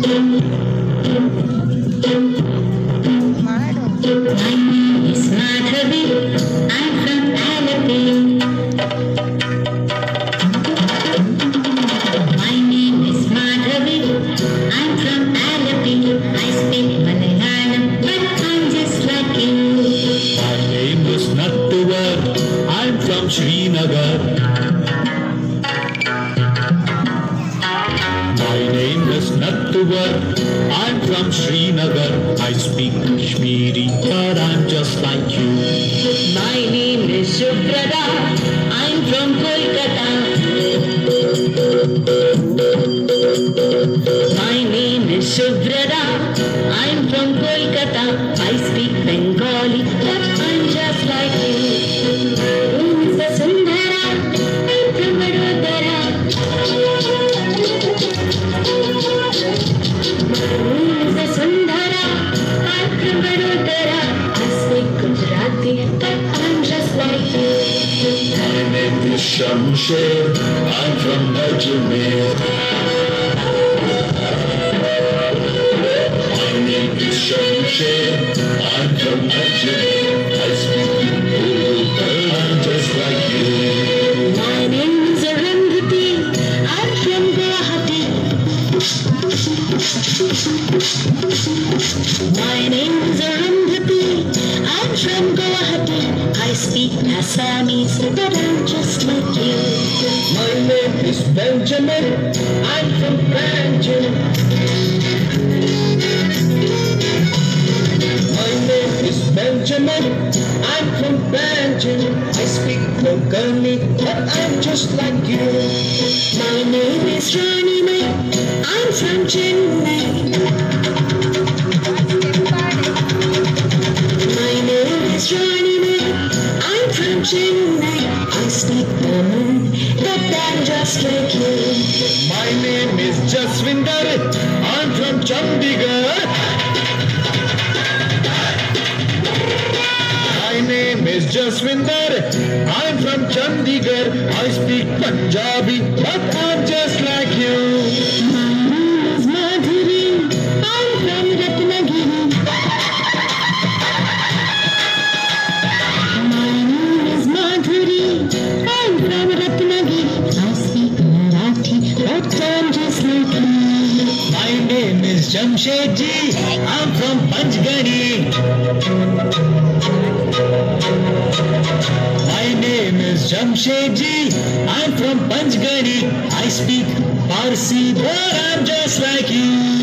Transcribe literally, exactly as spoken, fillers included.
My name is Madhavi. I'm from Alapi. My name is Madhavi. I'm from Alapi. I speak Malayalam, but I'm just like you. My name is Nattuvar. I'm from Srinagar. My name is Nattuvar. I'm from Srinagar. I speak Kashmiri, but I'm just like you. My name is Subrata. I'm from Kolkata. My name is Subrata. I'm from Kolkata. I speak Bengali, but I'm just like you. Mister Sundara, I'm from Vadodara. Mister Sundara, I'm from Vadodara. I speak Gujarati, but I'm just like you. My name is Shamsher. I'm from Ajmer. My name is Shamsher. I'm from Ajmer. I speak Urdu, but I'm just like you. My name is Arundhati. I'm from Guwahati. My name is Arundhati. I'm from Guwahati. I speak Assamese, but I'm just like you. My name is Benjamin. I'm from Banjul. My name is Benjamin. I'm from Banjul. I speak Konkani, but I'm just like you. My name is Rani Mai. I'm from Chennai. My name is Rani Mai. I'm from Chennai. I speak Tamil, but I'm just like you. My name is Jaswinder. I'm from Chandigarh. My name is Jaswinder. I'm from Chandigarh. I speak Punjabi, but I'm just like you. My name is Madhuri. I'm from Ratnagiri. My name is Madhuri. I'm from Ratnagiri. I speak Marathi, but I'm just like you. My name is Jamshedji. I'm from Panchgani. My name is Jamshedji. I'm from Panchgani. I speak Parsi, but I'm just like you.